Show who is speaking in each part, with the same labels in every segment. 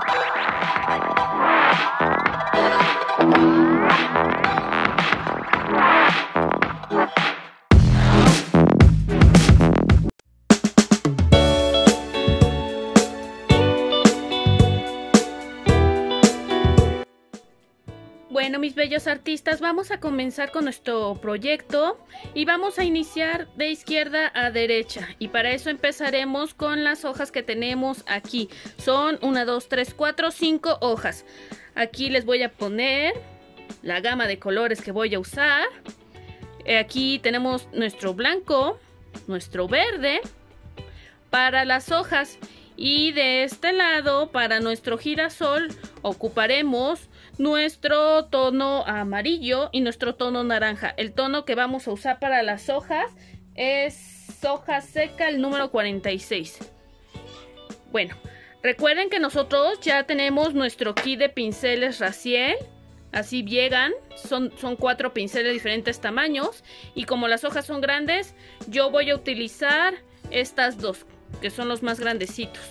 Speaker 1: Bueno, mis bellos artistas, vamos a comenzar con nuestro proyecto y vamos a iniciar de izquierda a derecha, y para eso empezaremos con las hojas que tenemos aquí. Son 1, 2, 3, 4, 5 hojas. Aquí les voy a poner la gama de colores que voy a usar. Aquí tenemos nuestro blanco, nuestro verde para las hojas, y de este lado para nuestro girasol ocuparemos nuestro tono amarillo y nuestro tono naranja. El tono que vamos a usar para las hojas es hoja seca, el número 46. Bueno, recuerden que nosotros ya tenemos nuestro kit de pinceles Raziel. Así llegan, son 4 pinceles de diferentes tamaños, y como las hojas son grandes, yo voy a utilizar estas dos, que son los más grandecitos.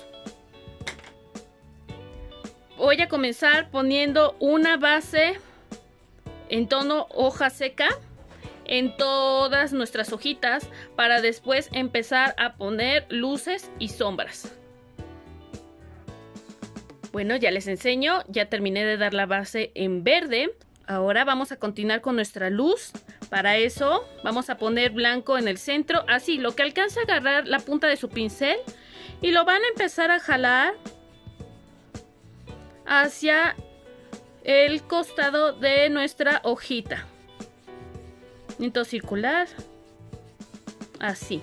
Speaker 1: Voy a comenzar poniendo una base en tono hoja seca en todas nuestras hojitas, para después empezar a poner luces y sombras. Bueno, ya les enseño, ya terminé de dar la base en verde. Ahora vamos a continuar con nuestra luz. Para eso vamos a poner blanco en el centro, así, lo que alcance a agarrar la punta de su pincel, y lo van a empezar a jalar hacia el costado de nuestra hojita. Entonces circular, así.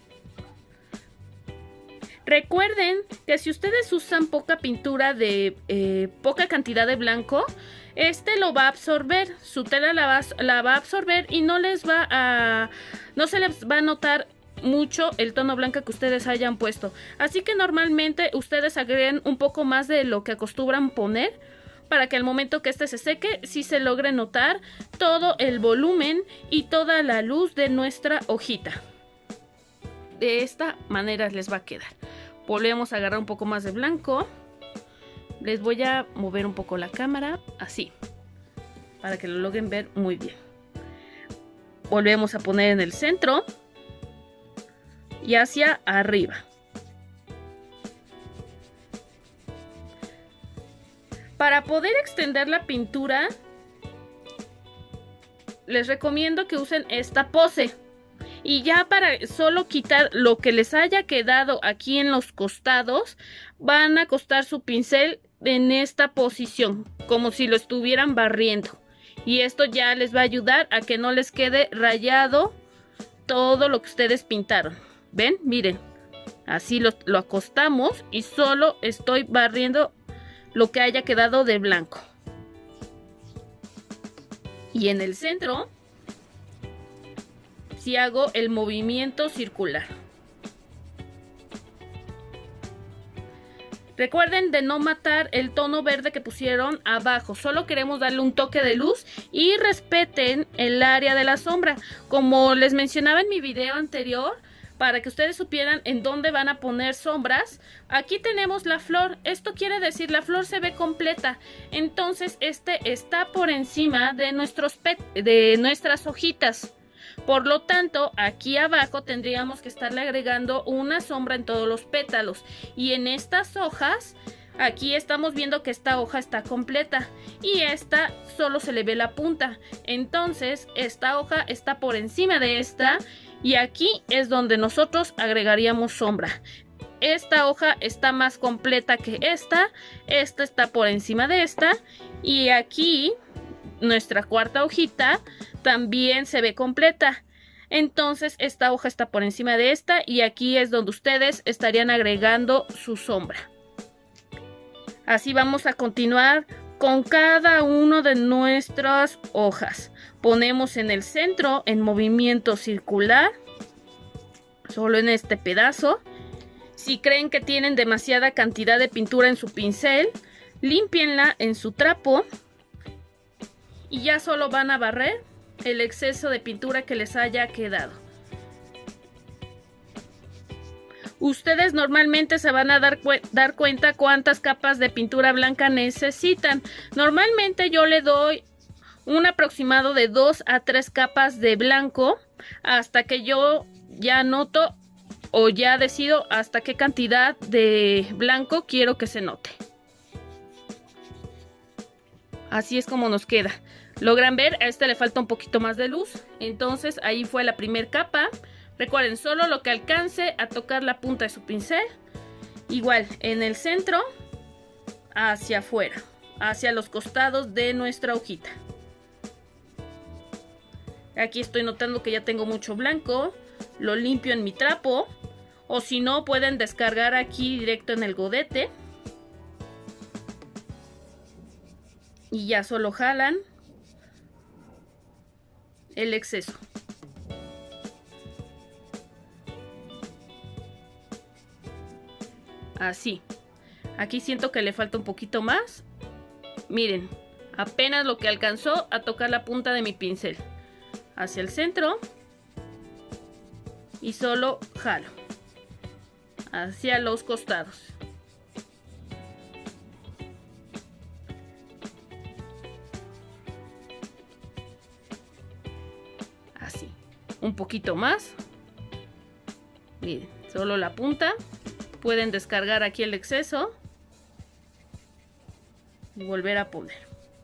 Speaker 1: Recuerden que si ustedes usan poca pintura de poca cantidad de blanco, este lo va a absorber, su tela la va a absorber, y no se les va a notar mucho el tono blanco que ustedes hayan puesto. Así que normalmente ustedes agreguen un poco más de lo que acostumbran poner, para que al momento que este se seque, sí se logre notar todo el volumen y toda la luz de nuestra hojita. De esta manera les va a quedar. Volvemos a agarrar un poco más de blanco. Les voy a mover un poco la cámara, así, para que lo logren ver muy bien. Volvemos a poner en el centro y hacia arriba. Para poder extender la pintura, les recomiendo que usen esta pose. Y ya para solo quitar lo que les haya quedado aquí en los costados, van a acostar su pincel en esta posición, como si lo estuvieran barriendo. Y esto ya les va a ayudar a que no les quede rayado todo lo que ustedes pintaron. ¿Ven? Miren, así lo acostamos y solo estoy barriendo lo que haya quedado de blanco. Y en el centro, si hago el movimiento circular. Recuerden de no matar el tono verde que pusieron abajo, solo queremos darle un toque de luz, y respeten el área de la sombra. Como les mencionaba en mi video anterior, para que ustedes supieran en dónde van a poner sombras, aquí tenemos la flor. Esto quiere decir la flor se ve completa, entonces este está por encima de nuestras hojitas. Por lo tanto, aquí abajo tendríamos que estarle agregando una sombra en todos los pétalos. Y en estas hojas, aquí estamos viendo que esta hoja está completa y esta solo se le ve la punta. Entonces, esta hoja está por encima de esta, y aquí es donde nosotros agregaríamos sombra. Esta hoja está más completa que esta está por encima de esta, y aquí nuestra cuarta hojita también se ve completa. Entonces esta hoja está por encima de esta, y aquí es donde ustedes estarían agregando su sombra. Así vamos a continuar con cada una de nuestras hojas. Ponemos en el centro en movimiento circular, solo en este pedazo. Si creen que tienen demasiada cantidad de pintura en su pincel, límpienla en su trapo y ya solo van a barrer el exceso de pintura que les haya quedado. Ustedes normalmente se van a dar cuenta cuántas capas de pintura blanca necesitan. Normalmente yo le doy un aproximado de 2 a 3 capas de blanco hasta que yo ya noto o ya decido hasta qué cantidad de blanco quiero que se note. Así es como nos queda. ¿Logran ver? A este le falta un poquito más de luz. Entonces ahí fue la primera capa. Recuerden, solo lo que alcance a tocar la punta de su pincel. Igual, en el centro, hacia afuera, hacia los costados de nuestra hojita. Aquí estoy notando que ya tengo mucho blanco. Lo limpio en mi trapo. O si no, pueden descargar aquí directo en el godete. Y ya solo jalan el exceso. Así. Aquí siento que le falta un poquito más. Miren, apenas lo que alcanzó a tocar la punta de mi pincel. Hacia el centro. Y solo jalo. Hacia los costados. Así. Un poquito más. Miren, solo la punta. Pueden descargar aquí el exceso y volver a poner.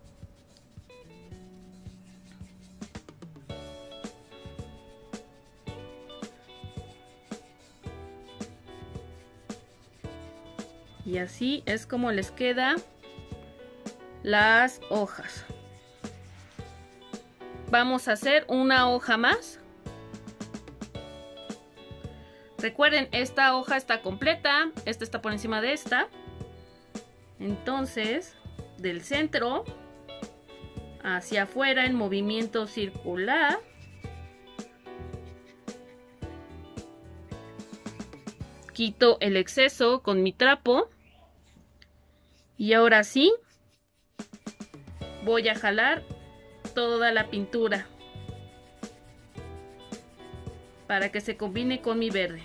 Speaker 1: Y así es como les queda las hojas. Vamos a hacer una hoja más. Recuerden, esta hoja está completa, esta está por encima de esta. Entonces, del centro hacia afuera en movimiento circular. Quito el exceso con mi trapo. Y ahora sí, voy a jalar toda la pintura para que se combine con mi verde.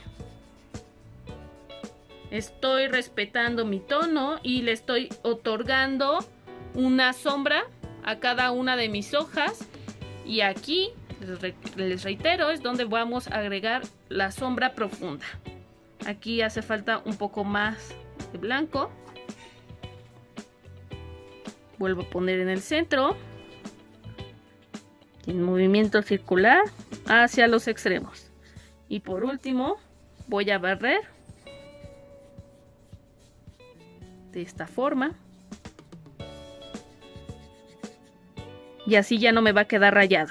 Speaker 1: Estoy respetando mi tono y le estoy otorgando una sombra a cada una de mis hojas. Y aquí, les reitero, es donde vamos a agregar la sombra profunda. Aquí hace falta un poco más de blanco. Vuelvo a poner en el centro. En movimiento circular hacia los extremos. Y por último, voy a barrer de esta forma. Y así ya no me va a quedar rayado.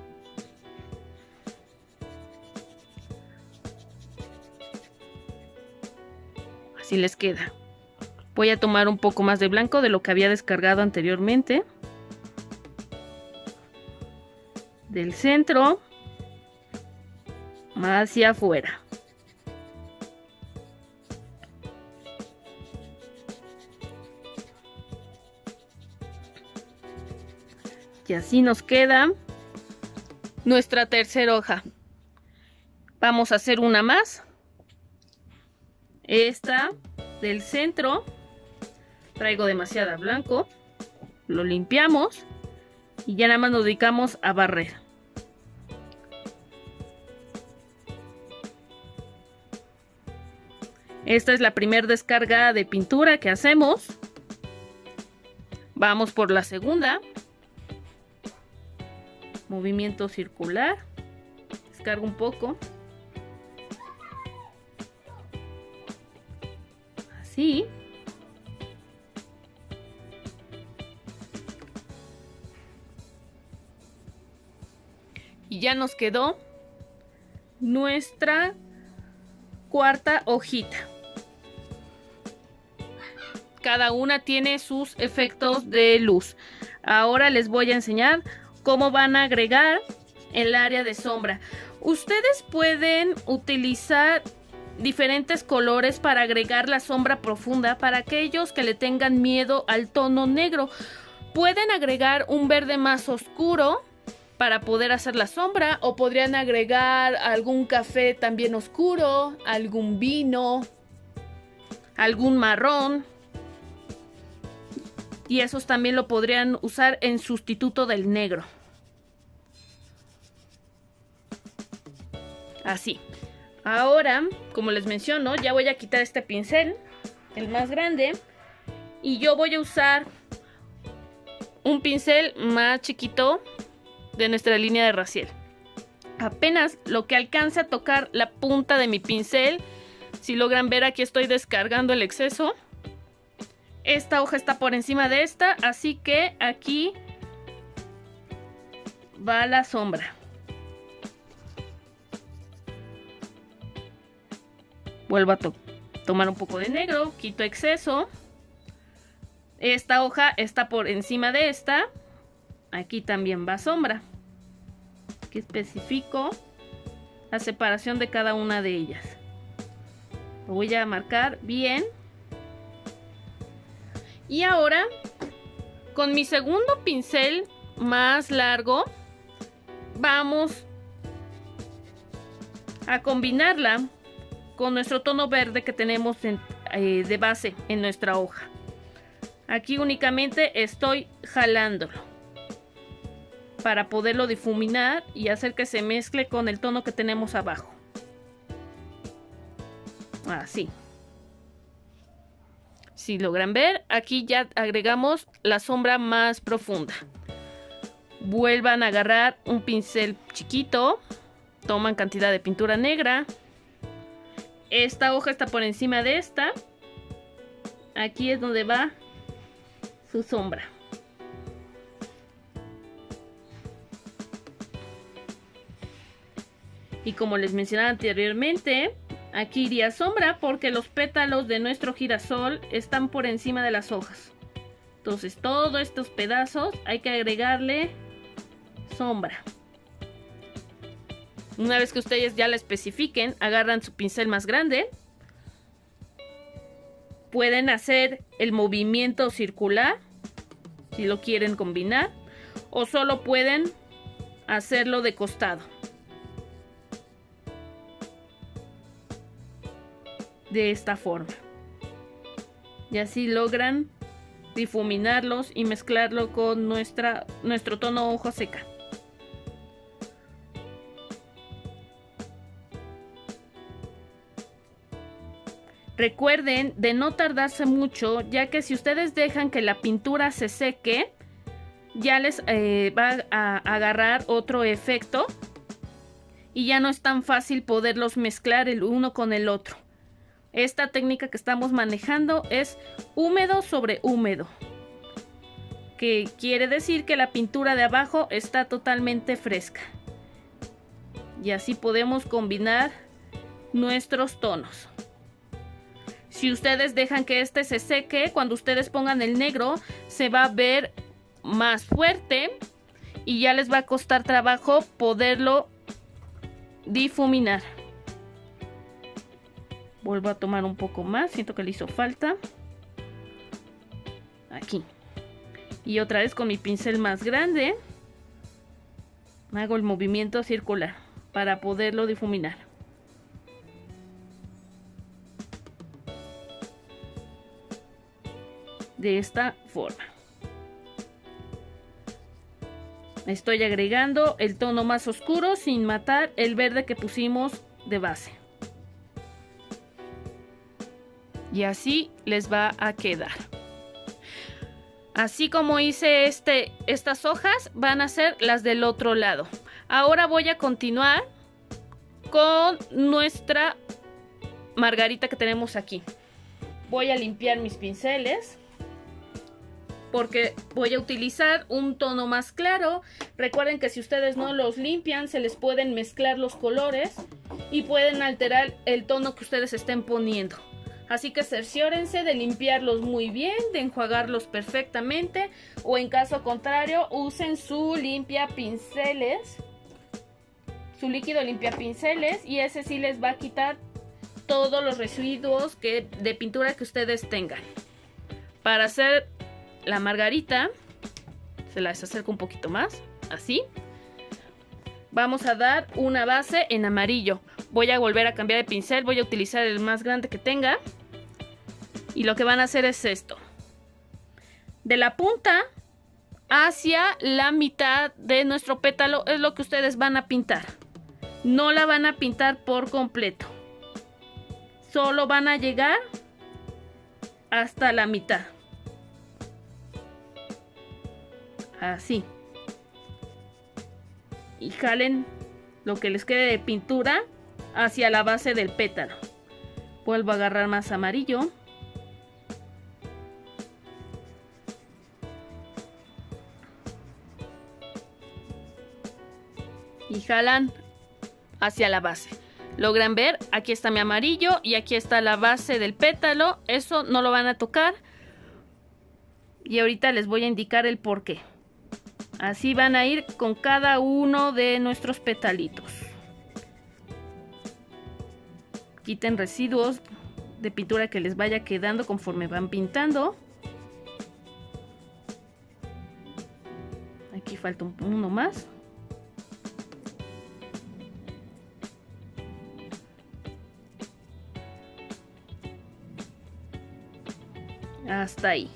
Speaker 1: Así les queda. Voy a tomar un poco más de blanco de lo que había descargado anteriormente. Del centro hacia afuera. Y así nos queda nuestra tercera hoja. Vamos a hacer una más. Esta del centro. Traigo demasiado blanco. Lo limpiamos. Y ya nada más nos dedicamos a barrer. Esta es la primera descarga de pintura que hacemos. Vamos por la segunda. Movimiento circular. Descargo un poco. Así. Y ya nos quedó nuestra cuarta hojita. Cada una tiene sus efectos de luz. Ahora les voy a enseñar cómo van a agregar el área de sombra. Ustedes pueden utilizar diferentes colores para agregar la sombra profunda. Para aquellos que le tengan miedo al tono negro, pueden agregar un verde más oscuro para poder hacer la sombra, o podrían agregar algún café también oscuro, algún vino, algún marrón, y esos también lo podrían usar en sustituto del negro. Así. Ahora, como les menciono, ya voy a quitar este pincel, el más grande, y yo voy a usar un pincel más chiquito de nuestra línea de Raziel. Apenas lo que alcance a tocar la punta de mi pincel. Si logran ver, aquí estoy descargando el exceso. Esta hoja está por encima de esta, así que aquí va la sombra. Vuelvo a tomar un poco de negro, quito exceso. Esta hoja está por encima de esta. Aquí también va sombra. Aquí especifico la separación de cada una de ellas. Lo voy a marcar bien. Y ahora, con mi segundo pincel más largo, vamos a combinarla con nuestro tono verde que tenemos de base en nuestra hoja. Aquí únicamente estoy jalándolo para poderlo difuminar y hacer que se mezcle con el tono que tenemos abajo. Así. Si logran ver, aquí ya agregamos la sombra más profunda. Vuelvan a agarrar un pincel chiquito, toman cantidad de pintura negra. Esta hoja está por encima de esta. Aquí es donde va su sombra. Y como les mencionaba anteriormente, aquí iría sombra porque los pétalos de nuestro girasol están por encima de las hojas. Entonces todos estos pedazos hay que agregarle sombra. Una vez que ustedes ya la especifiquen, agarran su pincel más grande. Pueden hacer el movimiento circular si lo quieren combinar, o solo pueden hacerlo de costado. De esta forma. Y así logran difuminarlos y mezclarlo con nuestro tono hoja seca. Recuerden de no tardarse mucho, ya que si ustedes dejan que la pintura se seque, ya les va a agarrar otro efecto y ya no es tan fácil poderlos mezclar el uno con el otro. Esta técnica que estamos manejando es húmedo sobre húmedo, que quiere decir que la pintura de abajo está totalmente fresca. Y así podemos combinar nuestros tonos. Si ustedes dejan que este se seque, cuando ustedes pongan el negro, se va a ver más fuerte y ya les va a costar trabajo poderlo difuminar. Vuelvo a tomar un poco más, siento que le hizo falta. Aquí. Y otra vez con mi pincel más grande, hago el movimiento circular para poderlo difuminar. De esta forma. Estoy agregando el tono más oscuro sin matar el verde que pusimos de base. Y así les va a quedar. Así como hice estas hojas, van a ser las del otro lado. Ahora voy a continuar con nuestra margarita que tenemos aquí. Voy a limpiar mis pinceles, porque voy a utilizar un tono más claro. Recuerden que si ustedes no los limpian, se les pueden mezclar los colores y pueden alterar el tono que ustedes estén poniendo. Así que cerciórense de limpiarlos muy bien, de enjuagarlos perfectamente, o en caso contrario, usen su limpia pinceles, su líquido limpia pinceles, y ese sí les va a quitar todos los residuos de pintura que ustedes tengan. Para hacer la margarita, se las acerco un poquito más, así. vamos a dar una base en amarillo. Voy a volver a cambiar de pincel, voy a utilizar el más grande que tenga. Y lo que van a hacer es esto. De la punta hacia la mitad de nuestro pétalo es lo que ustedes van a pintar. No la van a pintar por completo. Solo van a llegar hasta la mitad. Así. Y jalen lo que les quede de pintura hacia la base del pétalo. Vuelvo a agarrar más amarillo. Y jalan hacia la base. ¿Logran ver? Aquí está mi amarillo y aquí está la base del pétalo. Eso no lo van a tocar. Y ahorita les voy a indicar el por qué. Así van a ir con cada uno de nuestros petalitos. Quiten residuos de pintura que les vaya quedando conforme van pintando. Aquí falta uno más. Hasta ahí.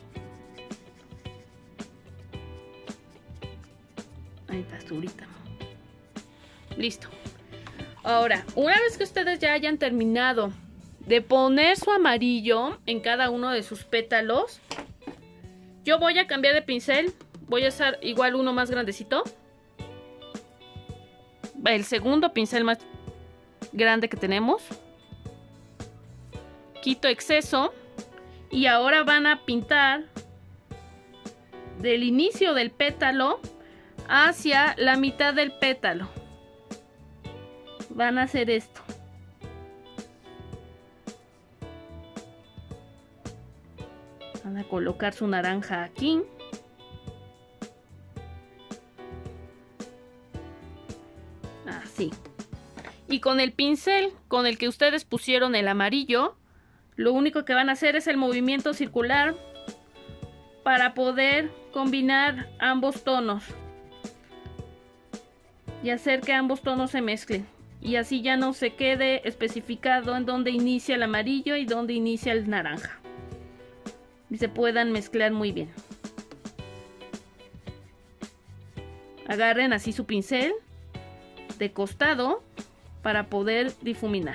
Speaker 1: Ahí está, ahorita. Listo. Ahora, una vez que ustedes ya hayan terminado de poner su amarillo en cada uno de sus pétalos, yo voy a cambiar de pincel. Voy a usar igual uno más grandecito. El segundo pincel más grande que tenemos. Quito exceso. Y ahora van a pintar del inicio del pétalo hacia la mitad del pétalo. Van a hacer esto. Van a colocar su naranja aquí. Así. Y con el pincel con el que ustedes pusieron el amarillo, lo único que van a hacer es el movimiento circular para poder combinar ambos tonos y hacer que ambos tonos se mezclen. Y así ya no se quede especificado en dónde inicia el amarillo y dónde inicia el naranja. Y se puedan mezclar muy bien. Agarren así su pincel de costado para poder difuminar.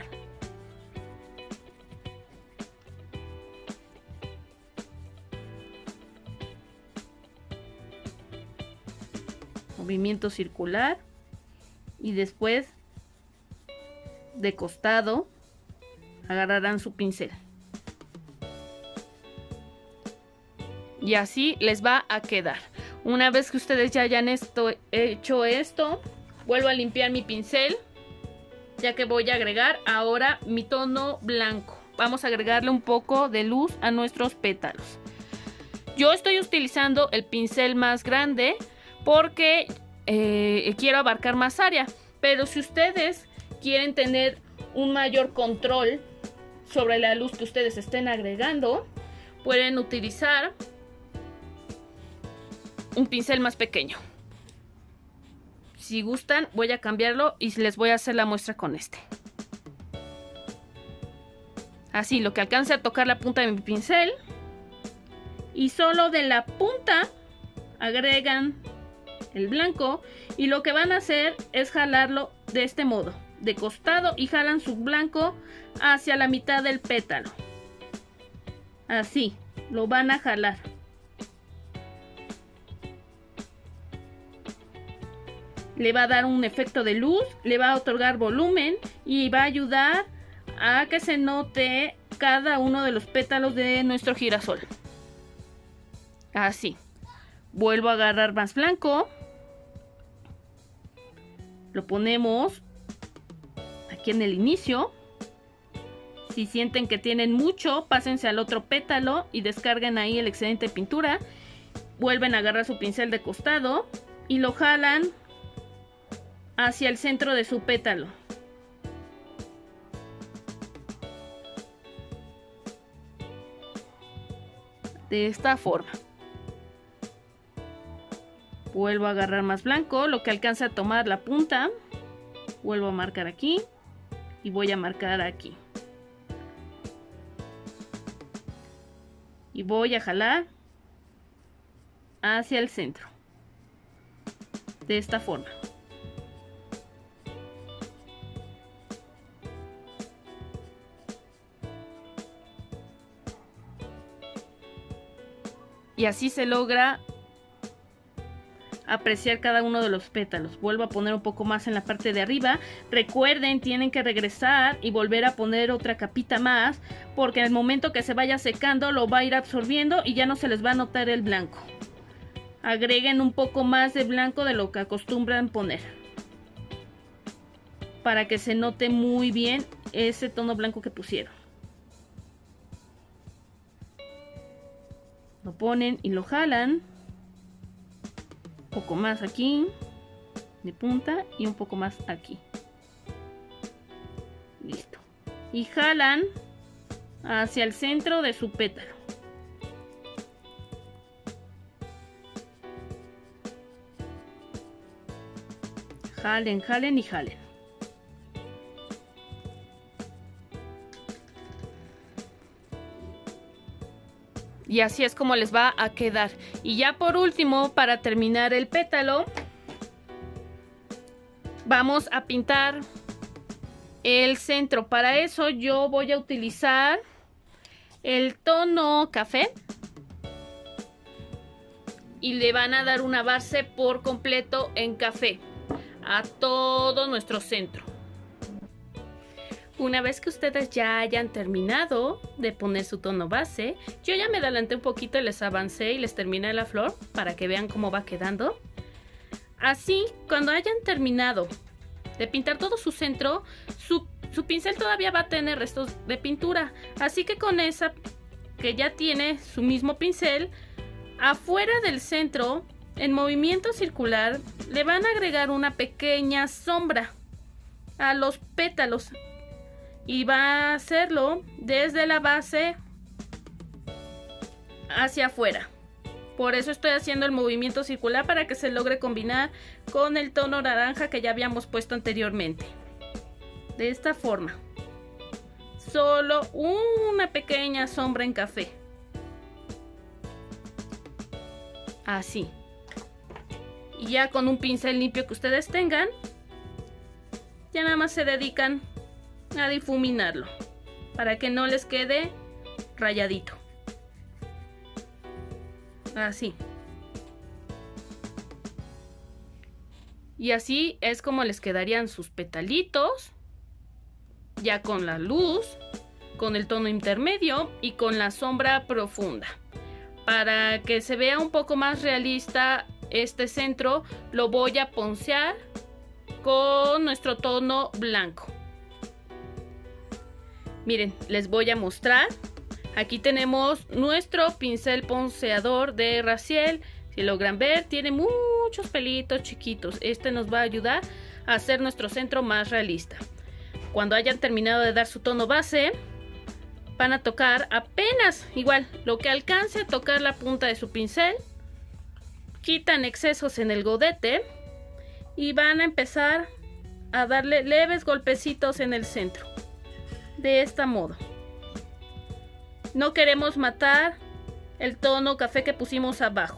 Speaker 1: Movimiento circular y después de costado agarrarán su pincel y así les va a quedar. Una vez que ustedes ya hayan hecho esto, vuelvo a limpiar mi pincel, ya que voy a agregar ahora mi tono blanco. Vamos a agregarle un poco de luz a nuestros pétalos. Yo estoy utilizando el pincel más grande porque quiero abarcar más área, pero si ustedes quieren tener un mayor control sobre la luz que ustedes estén agregando, pueden utilizar un pincel más pequeño. Si gustan, voy a cambiarlo y les voy a hacer la muestra con este. Así, lo que alcance a tocar la punta de mi pincel, y solo de la punta agregan el blanco, y lo que van a hacer es jalarlo de este modo, de costado, y jalan su blanco hacia la mitad del pétalo. Así, lo van a jalar. Le va a dar un efecto de luz, le va a otorgar volumen y va a ayudar a que se note cada uno de los pétalos de nuestro girasol. Así. Vuelvo a agarrar más blanco. Lo ponemos aquí en el inicio. Si sienten que tienen mucho, pásense al otro pétalo y descarguen ahí el excedente de pintura. Vuelven a agarrar su pincel de costado y lo jalan hacia el centro de su pétalo. De esta forma. Vuelvo a agarrar más blanco, lo que alcanza a tomar la punta. Vuelvo a marcar aquí y voy a marcar aquí. Y voy a jalar hacia el centro. De esta forma. Y así se logra apreciar cada uno de los pétalos. Vuelvo a poner un poco más en la parte de arriba. Recuerden, tienen que regresar y volver a poner otra capita más, porque en el momento que se vaya secando lo va a ir absorbiendo y ya no se les va a notar el blanco. Agreguen un poco más de blanco de lo que acostumbran poner, para que se note muy bien ese tono blanco que pusieron. Lo ponen y lo jalan. Un poco más aquí de punta y un poco más aquí. Listo. Y jalan hacia el centro de su pétalo. Jalen, jalen y jalen. Y así es como les va a quedar. Y ya por último, para terminar el pétalo, vamos a pintar el centro. Para eso yo voy a utilizar el tono café. Y le van a dar una base por completo en café a todo nuestro centro. Una vez que ustedes ya hayan terminado de poner su tono base, yo ya me adelanté un poquito y les avancé y les terminé la flor para que vean cómo va quedando. Así, cuando hayan terminado de pintar todo su centro, su pincel todavía va a tener restos de pintura. Así que con esa que ya tiene su mismo pincel, afuera del centro, en movimiento circular, le van a agregar una pequeña sombra a los pétalos. Y va a hacerlo desde la base hacia afuera. Por eso estoy haciendo el movimiento circular, para que se logre combinar con el tono naranja que ya habíamos puesto anteriormente. De esta forma. Solo una pequeña sombra en café. Así. Y ya con un pincel limpio que ustedes tengan, ya nada más se dedican a difuminarlo para que no les quede rayadito. Así. Y así es como les quedarían sus petalitos, ya con la luz, con el tono intermedio y con la sombra profunda. Para que se vea un poco más realista este centro, lo voy a poncear con nuestro tono blanco. Miren, les voy a mostrar. Aquí tenemos nuestro pincel ponceador de Raziel. Si logran ver, tiene muchos pelitos chiquitos. Este nos va a ayudar a hacer nuestro centro más realista. Cuando hayan terminado de dar su tono base, van a tocar apenas, igual, lo que alcance a tocar la punta de su pincel. Quitan excesos en el godete y van a empezar a darle leves golpecitos en el centro. De este modo. No queremos matar el tono café que pusimos abajo.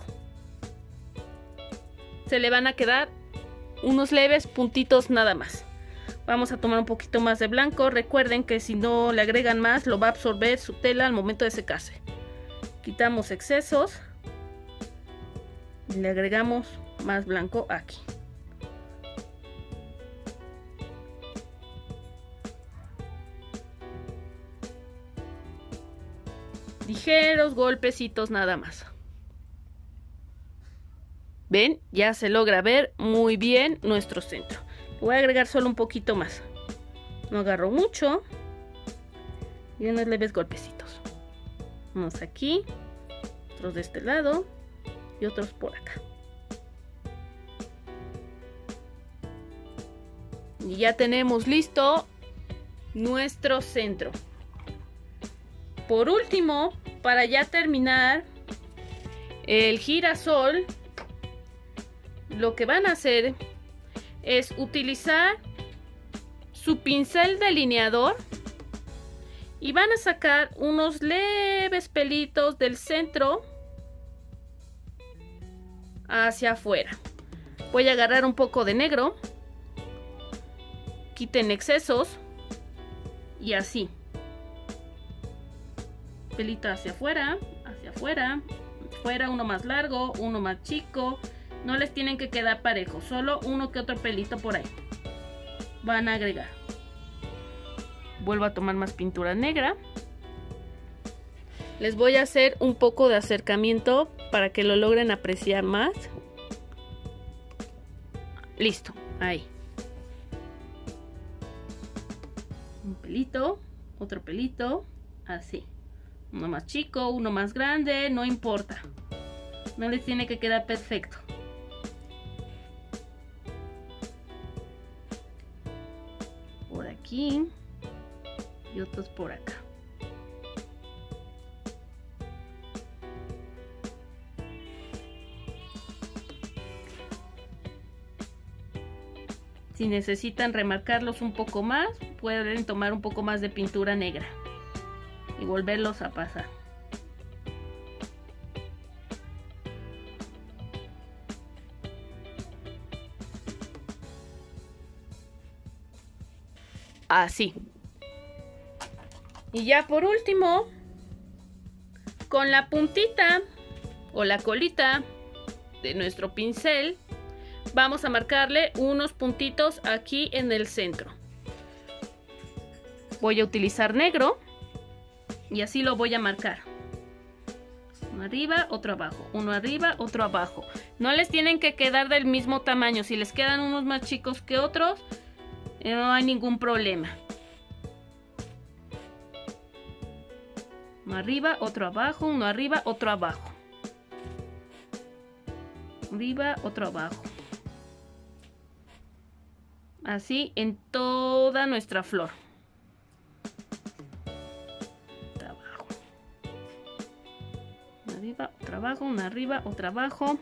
Speaker 1: Se le van a quedar unos leves puntitos nada más. Vamos a tomar un poquito más de blanco. Recuerden que si no le agregan más, lo va a absorber su tela al momento de secarse. Quitamos excesos. Y le agregamos más blanco aquí. Ligeros golpecitos nada más. ¿Ven? Ya se logra ver muy bien nuestro centro. Voy a agregar solo un poquito más. No agarro mucho. Y unos leves golpecitos. Unos aquí. Otros de este lado. Y otros por acá. Y ya tenemos listo nuestro centro. Por último, para ya terminar el girasol, lo que van a hacer es utilizar su pincel delineador y van a sacar unos leves pelitos del centro hacia afuera. Voy a agarrar un poco de negro, quiten excesos y así. Pelito hacia afuera, fuera, uno más largo, uno más chico. No les tienen que quedar parejos, solo uno que otro pelito por ahí. Van a agregar. Vuelvo a tomar más pintura negra. Les voy a hacer un poco de acercamiento para que lo logren apreciar más. Listo, ahí. Un pelito, otro pelito, así. Uno más chico, uno más grande, no importa. No les tiene que quedar perfecto. Por aquí y otros por acá. Si necesitan remarcarlos un poco más, pueden tomar un poco más de pintura negra y volverlos a pasar. Así. Y ya por último, con la puntita o la colita de nuestro pincel, vamos a marcarle unos puntitos aquí en el centro. Voy a utilizar negro y así lo voy a marcar. Uno arriba, otro abajo. Uno arriba, otro abajo. No les tienen que quedar del mismo tamaño. Si les quedan unos más chicos que otros, no hay ningún problema. Uno arriba, otro abajo. Uno arriba, otro abajo. Arriba, otro abajo. Así en toda nuestra flor. Otra abajo. Una arriba, otra abajo, una arriba, otra abajo.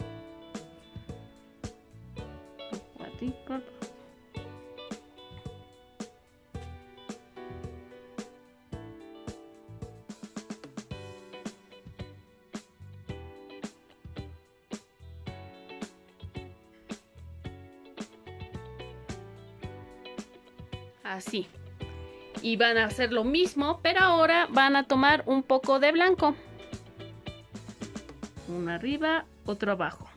Speaker 1: Así. Y van a hacer lo mismo, pero ahora van a tomar un poco de blanco. Uno arriba, otro abajo.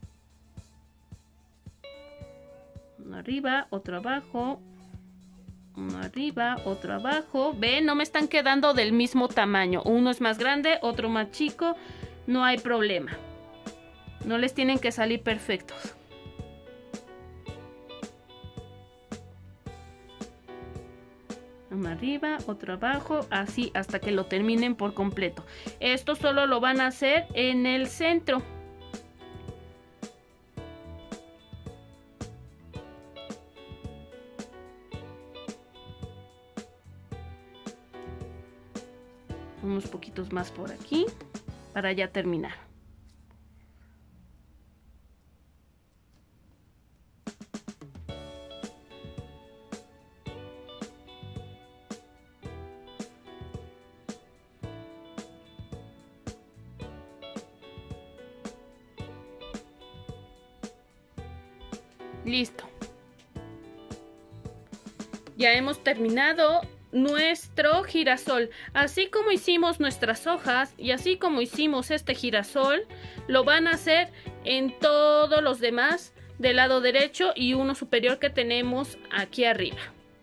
Speaker 1: Uno arriba, otro abajo. Uno arriba, otro abajo. ¿Ven? No me están quedando del mismo tamaño. Uno es más grande, otro más chico. No hay problema. No les tienen que salir perfectos. Uno arriba, otro abajo, así hasta que lo terminen por completo. Esto solo lo van a hacer en el centro. Unos poquitos más por aquí para ya terminar. Listo. Ya hemos terminado nuestro girasol. Así como hicimos nuestras hojas y así como hicimos este girasol, lo van a hacer en todos los demás del lado derecho y uno superior que tenemos aquí arriba.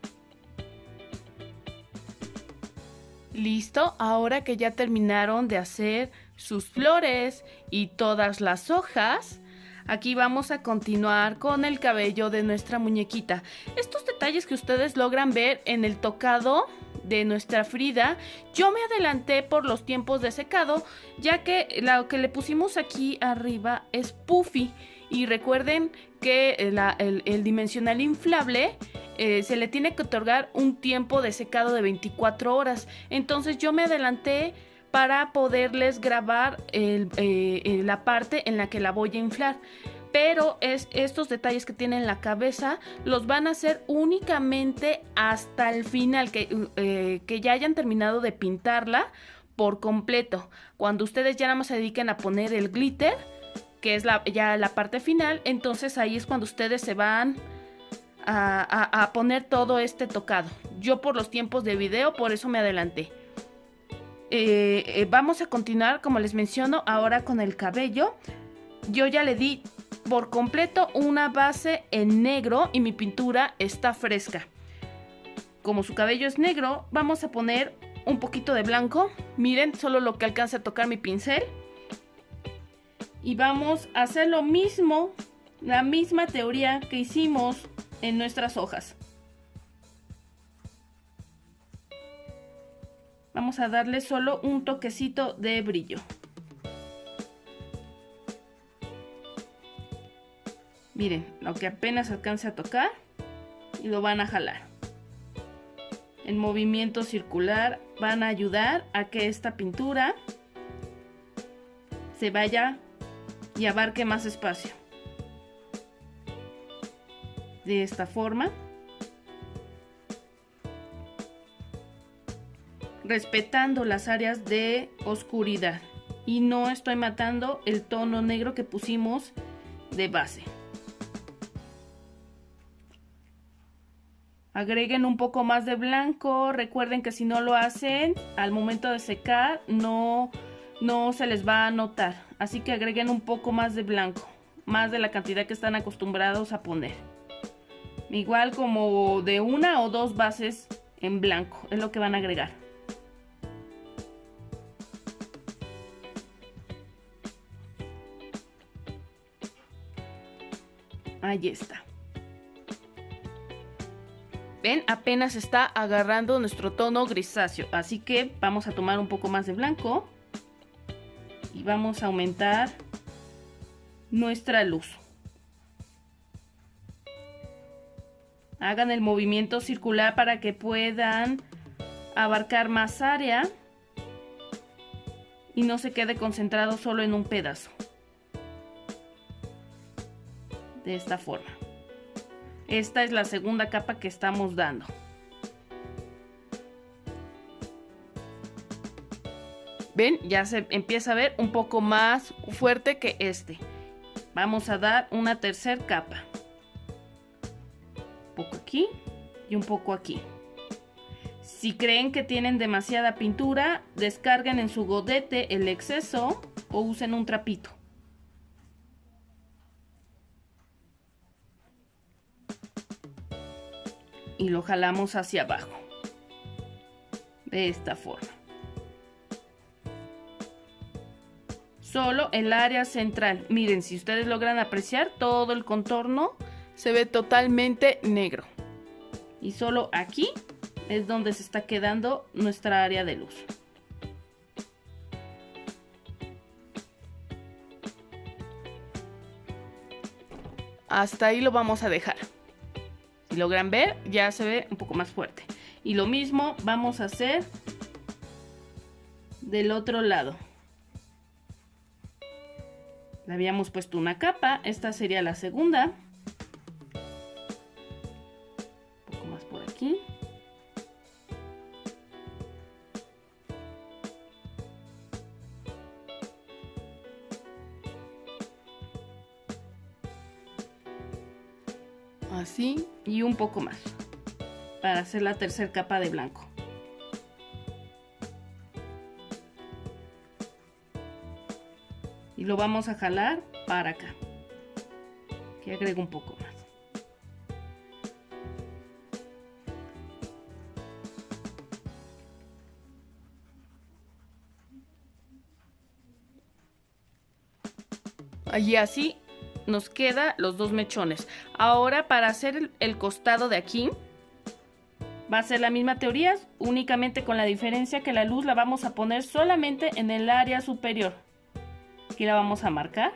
Speaker 1: Listo, ahora que ya terminaron de hacer sus flores y todas las hojas, aquí vamos a continuar con el cabello de nuestra muñequita. Estos detalles que ustedes logran ver en el tocado de nuestra Frida, yo me adelanté por los tiempos de secado, ya que lo que le pusimos aquí arriba es puffy. Y recuerden que el dimensional inflable se le tiene que otorgar un tiempo de secado de 24 horas. Entonces yo me adelanté para poderles grabar la parte en la que la voy a inflar. pero estos detalles que tienen en la cabeza los van a hacer únicamente hasta el final, que ya hayan terminado de pintarla por completo. Cuando ustedes ya nada más se dediquen a poner el glitter, que es ya la parte final, entonces ahí es cuando ustedes se van a poner todo este tocado. Yo por los tiempos de video, por eso me adelanté. Vamos a continuar, como les menciono, ahora con el cabello. Yo ya le di por completo una base en negro y mi pintura está fresca. Como su cabello es negro, vamos a poner un poquito de blanco. Miren, solo lo que alcance a tocar mi pincel. Y vamos a hacer lo mismo, la misma teoría que hicimos en nuestras hojas. Vamos a darle solo un toquecito de brillo. Miren, lo que apenas alcance a tocar y lo van a jalar. El movimiento circular van a ayudar a que esta pintura se vaya y abarque más espacio. De esta forma. Respetando las áreas de oscuridad. Y no estoy matando el tono negro que pusimos de base. Agreguen un poco más de blanco. Recuerden que si no lo hacen, al momento de secar no se les va a notar. Así que agreguen un poco más de blanco, más de la cantidad que están acostumbrados a poner. Igual como de 1 o 2 bases en blanco, es lo que van a agregar. Ahí está. Ven, apenas está agarrando nuestro tono grisáceo, así que vamos a tomar un poco más de blanco y vamos a aumentar nuestra luz. Hagan el movimiento circular para que puedan abarcar más área y no se quede concentrado solo en un pedazo. De esta forma. Esta es la segunda capa que estamos dando. ¿Ven? Ya se empieza a ver un poco más fuerte que este. Vamos a dar una tercera capa. Un poco aquí y un poco aquí. Si creen que tienen demasiada pintura, descarguen en su godete el exceso o usen un trapito. Y lo jalamos hacia abajo. De esta forma. Solo el área central. Miren, si ustedes logran apreciar, todo el contorno se ve totalmente negro. Y solo aquí es donde se está quedando nuestra área de luz. Hasta ahí lo vamos a dejar. Si logran ver, ya se ve un poco más fuerte. Y lo mismo vamos a hacer del otro lado. Le habíamos puesto una capa, esta sería la segunda. Un poco más por aquí. Así y un poco más para hacer la tercera capa de blanco. Y lo vamos a jalar para acá, que agrego un poco más. Y así nos queda los dos mechones. Ahora para hacer el costado de aquí va a ser la misma teoría, únicamente con la diferencia que la luz la vamos a poner solamente en el área superior. Aquí la vamos a marcar.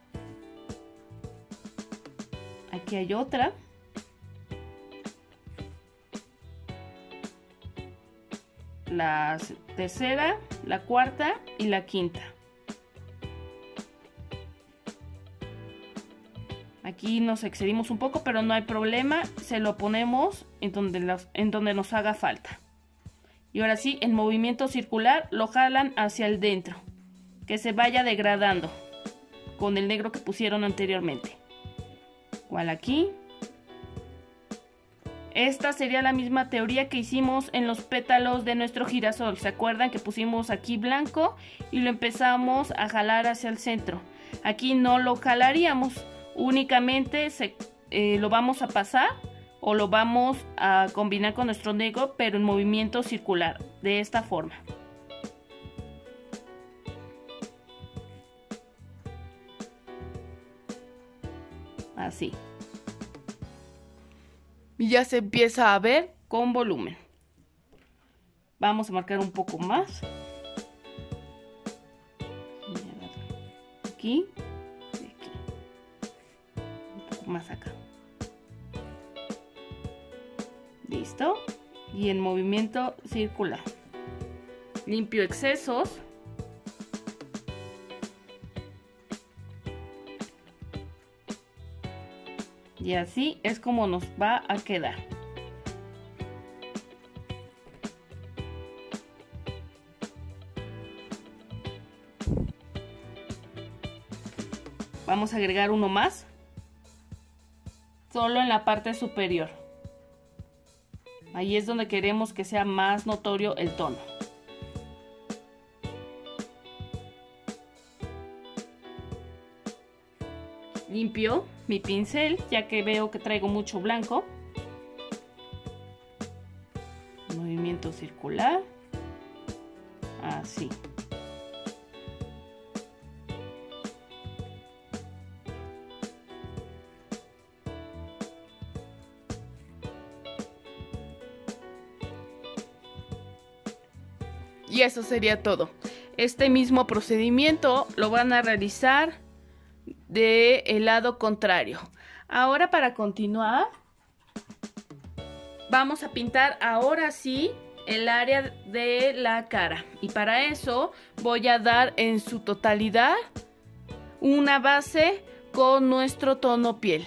Speaker 1: Aquí hay otra. La tercera, la cuarta y la quinta. Aquí nos excedimos un poco, pero no hay problema. Se lo ponemos en donde nos haga falta. Y ahora sí, en movimiento circular lo jalan hacia el dentro. Que se vaya degradando con el negro que pusieron anteriormente. Igual aquí. Esta sería la misma teoría que hicimos en los pétalos de nuestro girasol. ¿Se acuerdan que pusimos aquí blanco y lo empezamos a jalar hacia el centro? Aquí no lo jalaríamos, únicamente lo vamos a pasar o lo vamos a combinar con nuestro negro, pero en movimiento circular, de esta forma. Así. Y ya se empieza a ver con volumen. Vamos a marcar un poco más. Aquí y aquí. Un poco más acá. Listo. Y en movimiento circular. Limpio excesos. Y así es como nos va a quedar. Vamos a agregar uno más. Solo en la parte superior. Ahí es donde queremos que sea más notorio el tono. Limpio mi pincel, ya que veo que traigo mucho blanco. Movimiento circular. Así. Y eso sería todo. Este mismo procedimiento lo van a realizar del lado contrario. Ahora, para continuar, vamos a pintar ahora sí el área de la cara. Y para eso voy a dar en su totalidad una base con nuestro tono piel.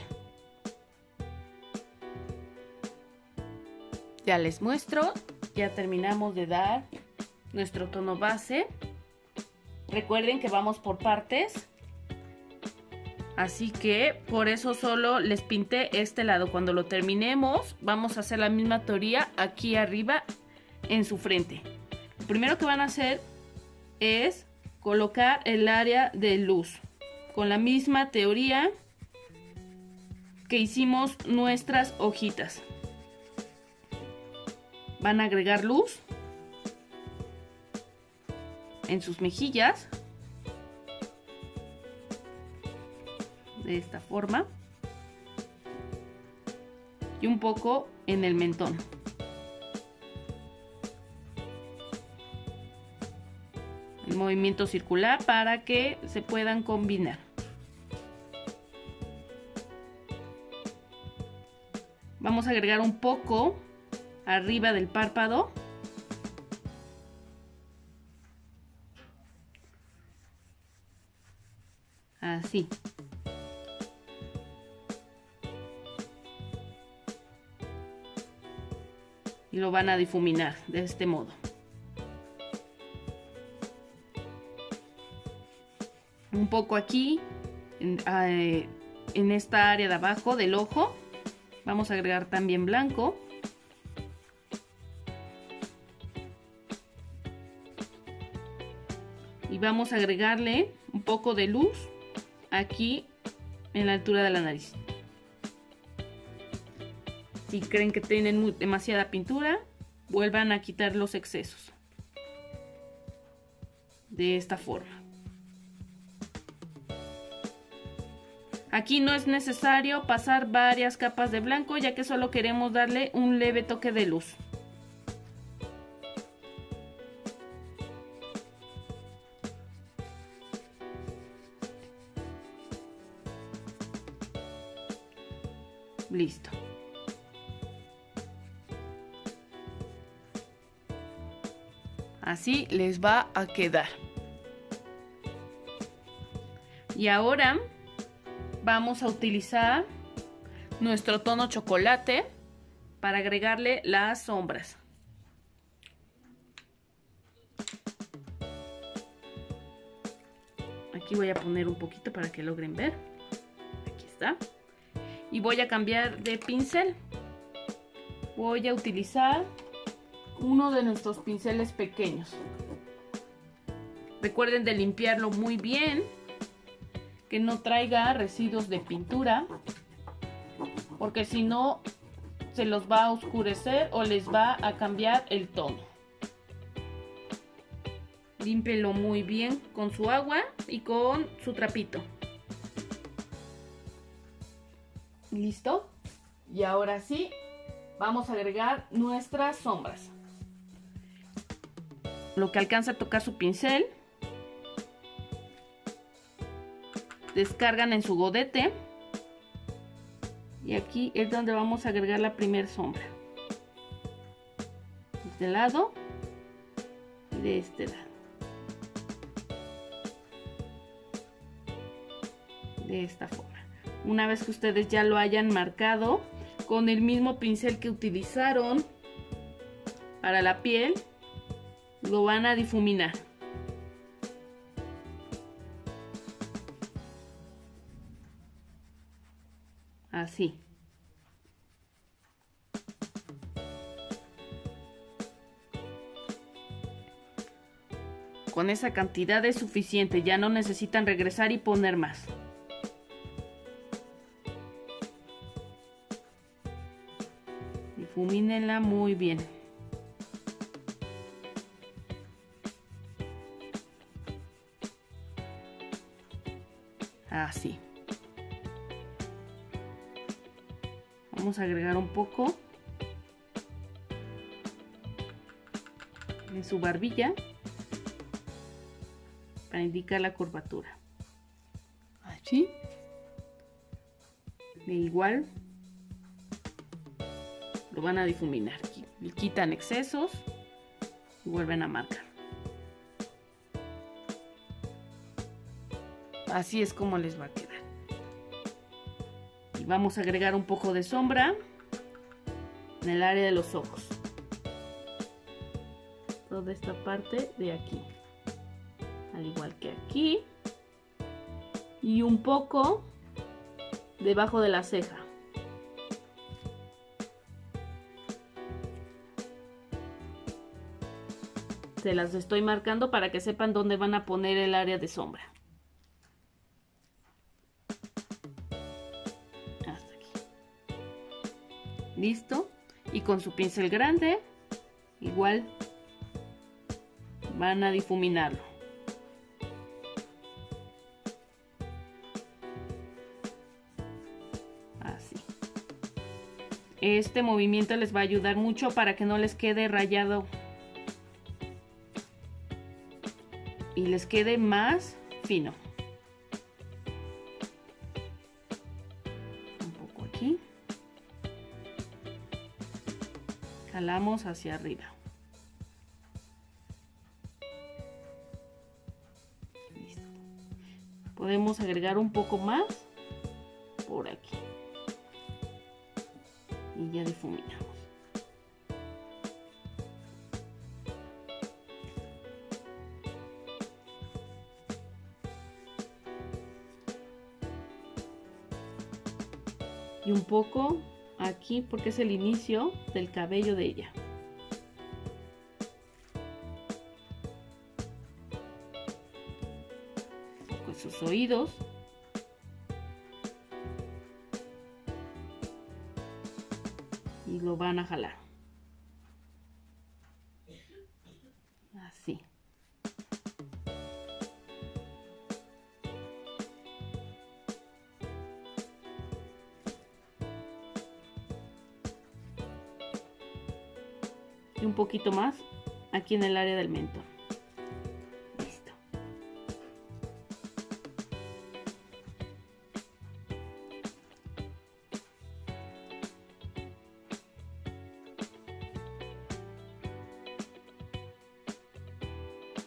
Speaker 1: Ya les muestro, ya terminamos de dar nuestro tono base. Recuerden que vamos por partes. Así que por eso solo les pinté este lado. Cuando lo terminemos, vamos a hacer la misma teoría aquí arriba en su frente. Lo primero que van a hacer es colocar el área de luz. Con la misma teoría que hicimos nuestras hojitas. Van a agregar luz en sus mejillas. De esta forma. Y un poco en el mentón. El movimiento circular para que se puedan combinar. Vamos a agregar un poco arriba del párpado. Así. Y lo van a difuminar de este modo. Un poco aquí, en esta área de abajo del ojo, vamos a agregar también blanco. Y vamos a agregarle un poco de luz aquí en la altura de la nariz. Si creen que tienen demasiada pintura, vuelvan a quitar los excesos. De esta forma. Aquí no es necesario pasar varias capas de blanco, ya que solo queremos darle un leve toque de luz. Listo. Así les va a quedar. Y ahora vamos a utilizar nuestro tono chocolate para agregarle las sombras. Aquí voy a poner un poquito para que logren ver. Aquí está. Y voy a cambiar de pincel. Voy a utilizar uno de nuestros pinceles pequeños. Recuerden de limpiarlo muy bien, que no traiga residuos de pintura, porque si no se los va a oscurecer o les va a cambiar el tono. Límpielo muy bien con su agua y con su trapito. ¿Listo? Y ahora sí, vamos a agregar nuestras sombras. Lo que alcanza a tocar su pincel, descargan en su godete. Y aquí es donde vamos a agregar la primera sombra. De este lado y de este lado. De esta forma. Una vez que ustedes ya lo hayan marcado con el mismo pincel que utilizaron para la piel, lo van a difuminar. Así. Con esa cantidad es suficiente, ya no necesitan regresar y poner más. Difumínenla muy bien. Así. Vamos a agregar un poco en su barbilla para indicar la curvatura. Así. De igual lo van a difuminar. Quitan excesos y vuelven a marcar. Así es como les va a quedar. Y vamos a agregar un poco de sombra en el área de los ojos. Toda esta parte de aquí. Al igual que aquí. Y un poco debajo de la ceja. Se las estoy marcando para que sepan dónde van a poner el área de sombra. Hasta aquí. Listo. Y con su pincel grande, igual van a difuminarlo. Así. Este movimiento les va a ayudar mucho para que no les quede rayado y les quede más fino. Un poco aquí. Jalamos hacia arriba. Listo. Podemos agregar un poco más por aquí. Y ya difuminamos. Y un poco aquí porque es el inicio del cabello de ella. Con sus oídos. Y lo van a jalar. Así. Y un poquito más aquí en el área del mentón. Listo.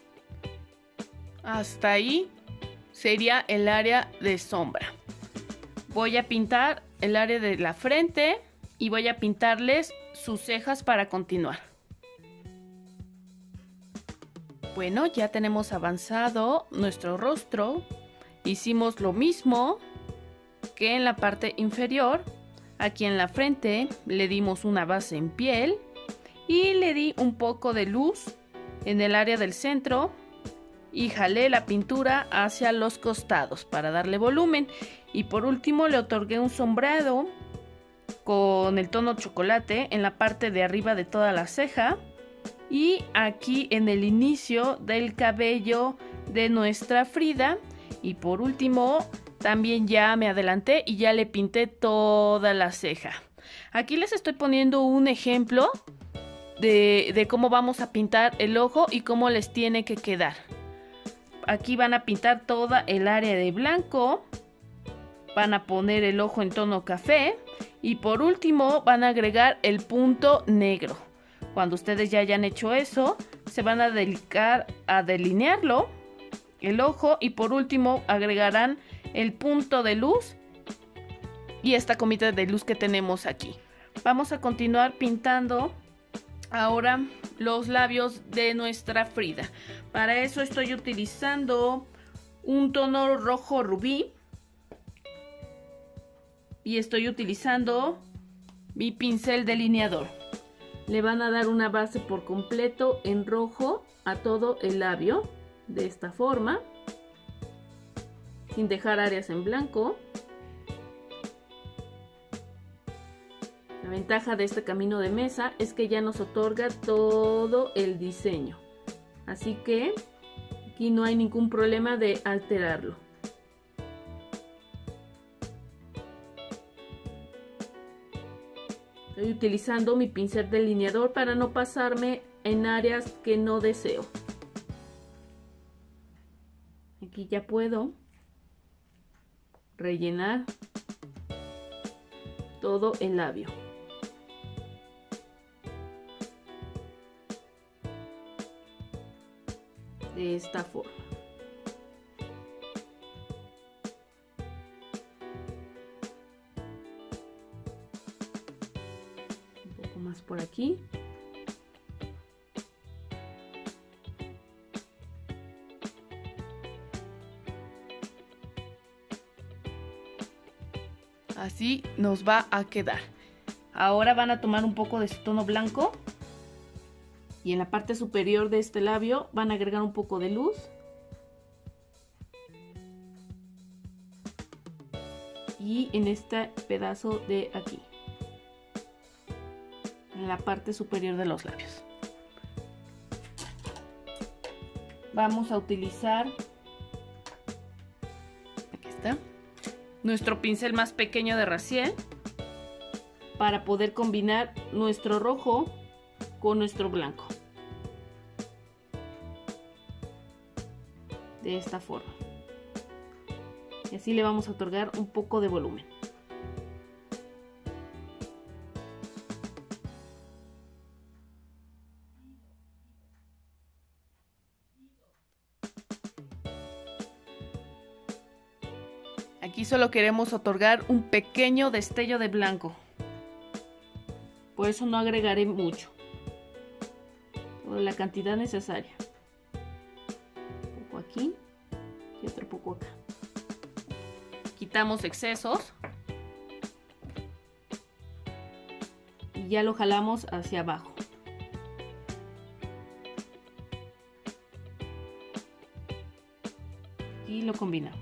Speaker 1: Hasta ahí sería el área de sombra. voy a pintar el área de la frente y voy a pintarles sus cejas para continuar. Bueno, ya tenemos avanzado nuestro rostro. Hicimos lo mismo que en la parte inferior. Aquí en la frente le dimos una base en piel y le di un poco de luz en el área del centro y jalé la pintura hacia los costados para darle volumen. Y por último le otorgué un sombreado con el tono chocolate en la parte de arriba de toda la ceja y aquí en el inicio del cabello de nuestra Frida. Y por último también ya me adelanté y ya le pinté toda la ceja. Aquí les estoy poniendo un ejemplo de cómo vamos a pintar el ojo y cómo les tiene que quedar. Aquí van a pintar toda el área de blanco, van a poner el ojo en tono café y por último van a agregar el punto negro. Cuando ustedes ya hayan hecho eso, se van a dedicar a delinearlo, el ojo, y por último agregarán el punto de luz y esta comita de luz que tenemos aquí. Vamos a continuar pintando ahora los labios de nuestra Frida. Para eso estoy utilizando un tono rojo rubí y estoy utilizando mi pincel delineador. Le van a dar una base por completo en rojo a todo el labio, de esta forma, sin dejar áreas en blanco. La ventaja de este camino de mesa es que ya nos otorga todo el diseño, así que aquí no hay ningún problema de alterarlo. Estoy utilizando mi pincel delineador para no pasarme en áreas que no deseo. Aquí ya puedo rellenar todo el labio. De esta forma. Un poco más por aquí. Así nos va a quedar. Ahora van a tomar un poco de su tono blanco y en la parte superior de este labio van a agregar un poco de luz y en este pedazo de aquí, en la parte superior de los labios. Vamos a utilizar, aquí está, nuestro pincel más pequeño de Raciel para poder combinar nuestro rojo con nuestro blanco. De esta forma. Y así le vamos a otorgar un poco de volumen. Aquí solo queremos otorgar un pequeño destello de blanco. Por eso no agregaré mucho. Toda la cantidad necesaria. Un poco aquí y otro poco acá. Quitamos excesos. Y ya lo jalamos hacia abajo. Y lo combinamos.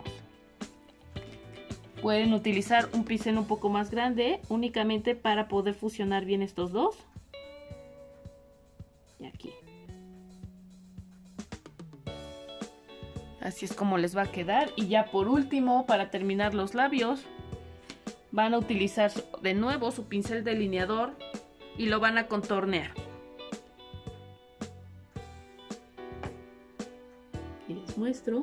Speaker 1: Pueden utilizar un pincel un poco más grande únicamente para poder fusionar bien estos dos. Y aquí. Así es como les va a quedar. Y ya por último, para terminar los labios, van a utilizar de nuevo su pincel delineador y lo van a contornear. Y les muestro.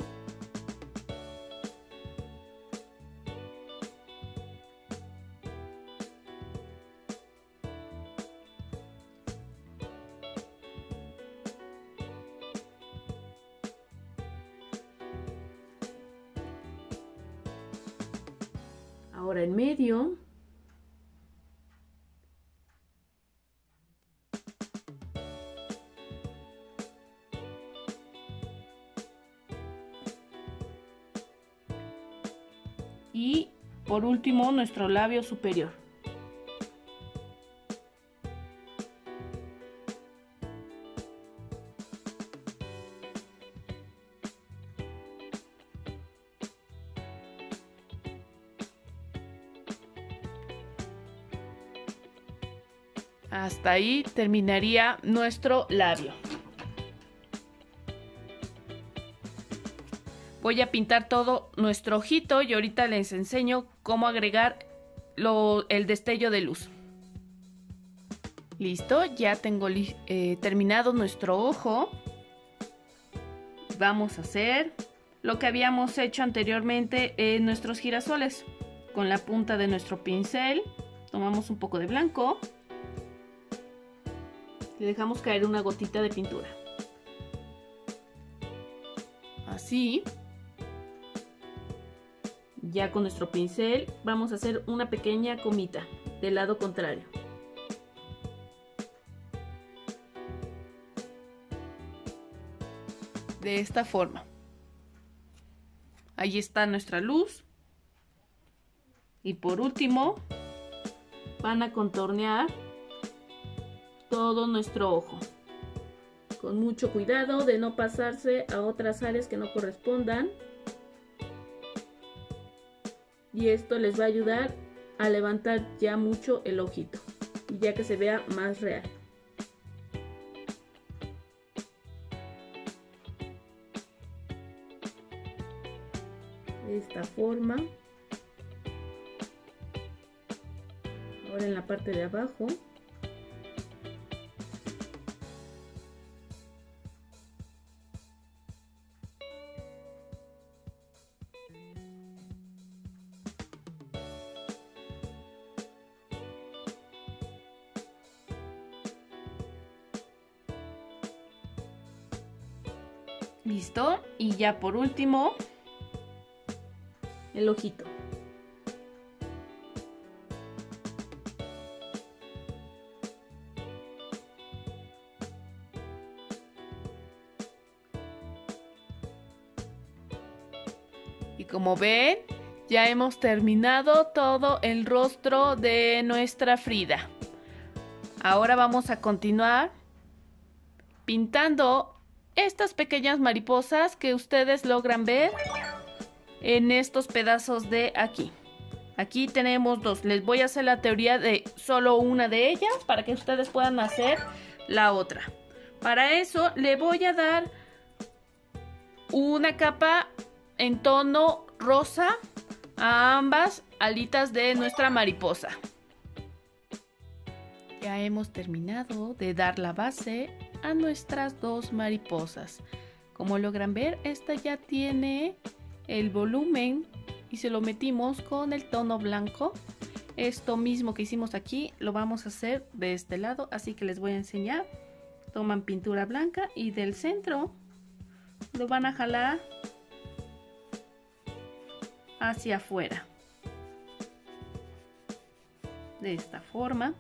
Speaker 1: Ahora en medio. Y por último nuestro labio superior. Hasta ahí terminaría nuestro labio. Voy a pintar todo nuestro ojito y ahorita les enseño cómo agregar el destello de luz. Listo, ya tengo terminado nuestro ojo. Vamos a hacer lo que habíamos hecho anteriormente en nuestros girasoles. Con la punta de nuestro pincel tomamos un poco de blanco. Le dejamos caer una gotita de pintura. Así. Ya con nuestro pincel vamos a hacer una pequeña comita del lado contrario. De esta forma. Ahí está nuestra luz. Y por último, van a contornear todo nuestro ojo. Con mucho cuidado de no pasarse a otras áreas que no correspondan. Y esto les va a ayudar a levantar ya mucho el ojito. Y ya que se vea más real. De esta forma. Ahora en la parte de abajo. Listo, y ya por último, el ojito. Y como ven, ya hemos terminado todo el rostro de nuestra Frida. Ahora vamos a continuar pintando estas pequeñas mariposas que ustedes logran ver en estos pedazos de aquí. Aquí tenemos dos. Les voy a hacer la teoría de solo una de ellas para que ustedes puedan hacer la otra. Para eso le voy a dar una capa en tono rosa a ambas alitas de nuestra mariposa. Ya hemos terminado de dar la base a nuestras dos mariposas. Como logran ver, esta ya tiene el volumen y se lo metimos con el tono blanco. Esto mismo que hicimos aquí lo vamos a hacer de este lado, así que les voy a enseñar. Toman pintura blanca y del centro lo van a jalar hacia afuera. De esta forma.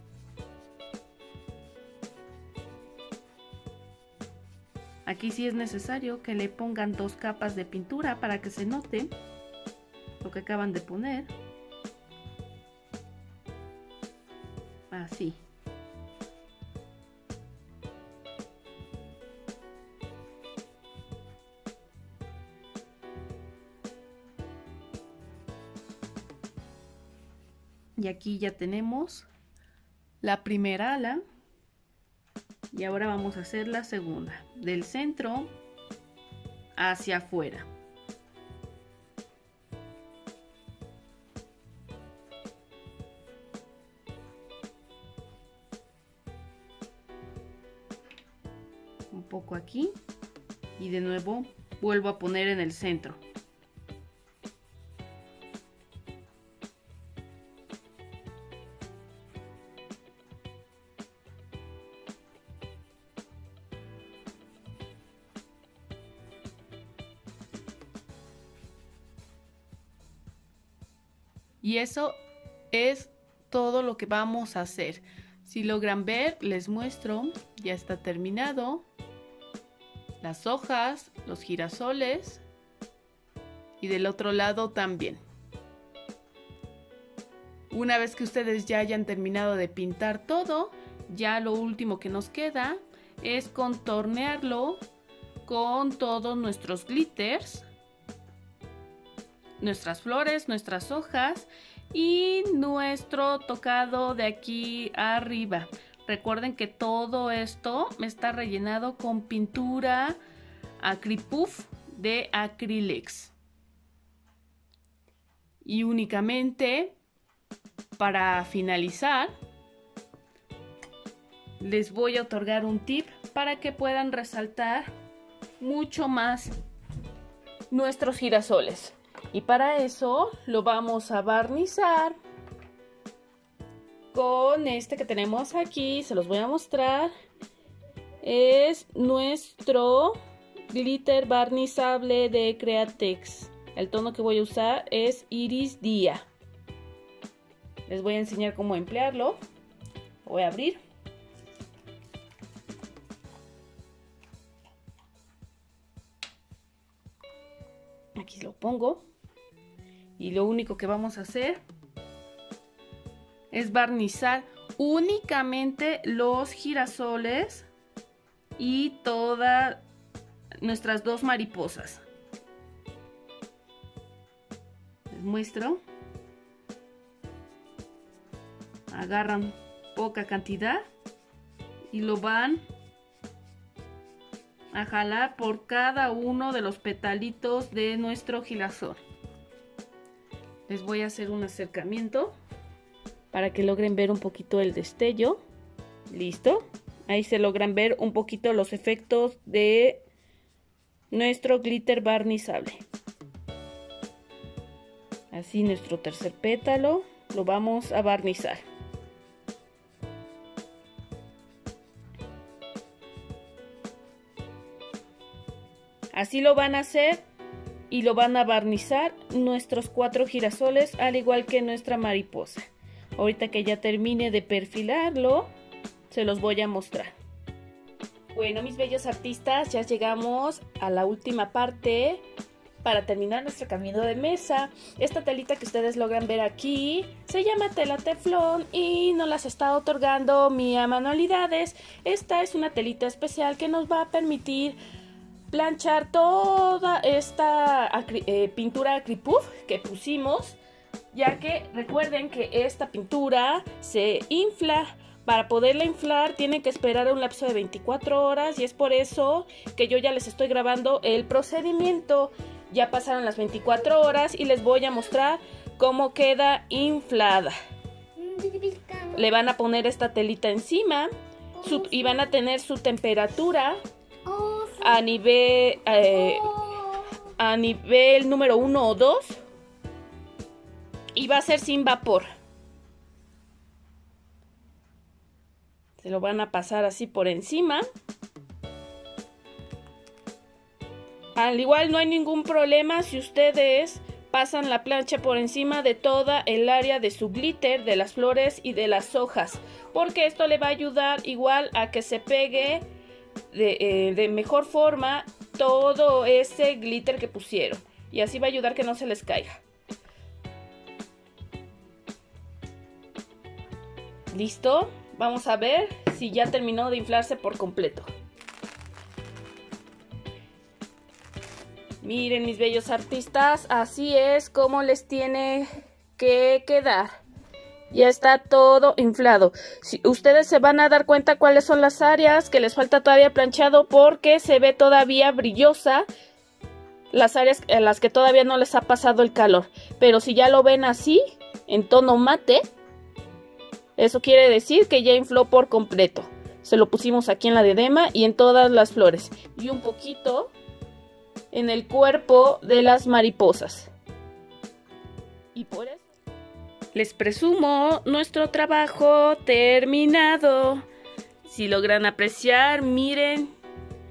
Speaker 1: Aquí sí es necesario que le pongan dos capas de pintura para que se note lo que acaban de poner. Así. Y aquí ya tenemos la primera ala. Y ahora vamos a hacer la segunda, del centro hacia afuera. Un poco aquí y de nuevo vuelvo a poner en el centro. Y eso es todo lo que vamos a hacer. Si logran ver, les muestro, ya está terminado. Las hojas, los girasoles y del otro lado también. Una vez que ustedes ya hayan terminado de pintar todo, ya lo último que nos queda es contornearlo con todos nuestros glitters, nuestras flores, nuestras hojas y nuestro tocado de aquí arriba. Recuerden que todo esto está rellenado con pintura Acripuff de Acrylics. Y únicamente para finalizar, les voy a otorgar un tip para que puedan resaltar mucho más nuestros girasoles. Y para eso lo vamos a barnizar con este que tenemos aquí. Se los voy a mostrar. Es nuestro glitter barnizable de Createx. El tono que voy a usar es Iris Día. Les voy a enseñar cómo emplearlo. Voy a abrir. Aquí lo pongo. Y lo único que vamos a hacer es barnizar únicamente los girasoles y todas nuestras dos mariposas. Les muestro. Agarran poca cantidad y lo van a jalar por cada uno de los petalitos de nuestro girasol. Les voy a hacer un acercamiento para que logren ver un poquito el destello. Listo. Ahí se logran ver un poquito los efectos de nuestro glitter barnizable. Así nuestro tercer pétalo lo vamos a barnizar. Así lo van a hacer y lo van a barnizar nuestros 4 girasoles, al igual que nuestra mariposa. Ahorita que ya termine de perfilarlo, se los voy a mostrar. Bueno, mis bellos artistas, ya llegamos a la última parte para terminar nuestro camino de mesa. Esta telita que ustedes logran ver aquí se llama tela teflón y nos las está otorgando Mía Manualidades. Esta es una telita especial que nos va a permitir planchar toda esta pintura Acripuff que pusimos, ya que recuerden que esta pintura se infla. Para poderla inflar tienen que esperar un lapso de 24 horas y es por eso que yo ya les estoy grabando el procedimiento. Ya pasaron las 24 horas y les voy a mostrar cómo queda inflada. Le van a poner esta telita encima y van a tener su temperatura a nivel número 1 o 2 y va a ser sin vapor. Se lo van a pasar así por encima. Al igual no hay ningún problema si ustedes pasan la plancha por encima de toda el área de su glitter, de las flores y de las hojas, porque esto le va a ayudar igual a que se pegue de mejor forma todo ese glitter que pusieron y así va a ayudar que no se les caiga. ¿Listo? Vamos a ver si ya terminó de inflarse por completo. Miren, mis bellos artistas, así es como les tiene que quedar. Ya está todo inflado. Si ustedes se van a dar cuenta cuáles son las áreas que les falta todavía planchado, porque se ve todavía brillosa las áreas en las que todavía no les ha pasado el calor. Pero si ya lo ven así, en tono mate, eso quiere decir que ya infló por completo. Se lo pusimos aquí en la diadema y en todas las flores. Y un poquito en el cuerpo de las mariposas. Y por eso les presumo nuestro trabajo terminado. Si logran apreciar, miren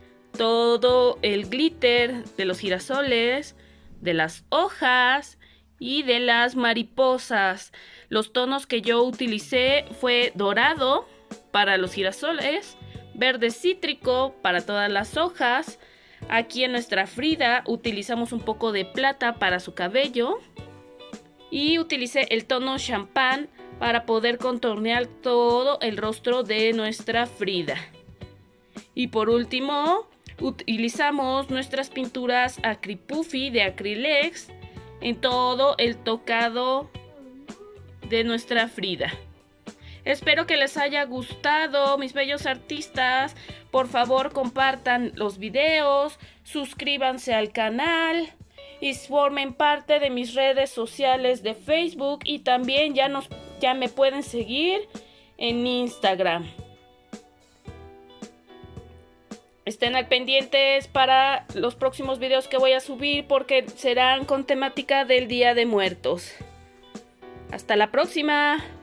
Speaker 1: todo el glitter de los girasoles, de las hojas Y de las mariposas, los tonos que yo utilicé fue dorado para los girasoles, verde cítrico para todas las hojas. Aquí en nuestra Frida utilizamos un poco de plata para su cabello. Y utilicé el tono champán para poder contornear todo el rostro de nuestra Frida. Y por último, utilizamos nuestras pinturas Acripuffy de Acrylex en todo el tocado de nuestra Frida. Espero que les haya gustado, mis bellos artistas. Por favor, compartan los videos, suscríbanse al canal y formen parte de mis redes sociales de Facebook, y también ya me pueden seguir en Instagram. Estén al pendientes para los próximos videos que voy a subir, porque serán con temática del Día de Muertos. Hasta la próxima.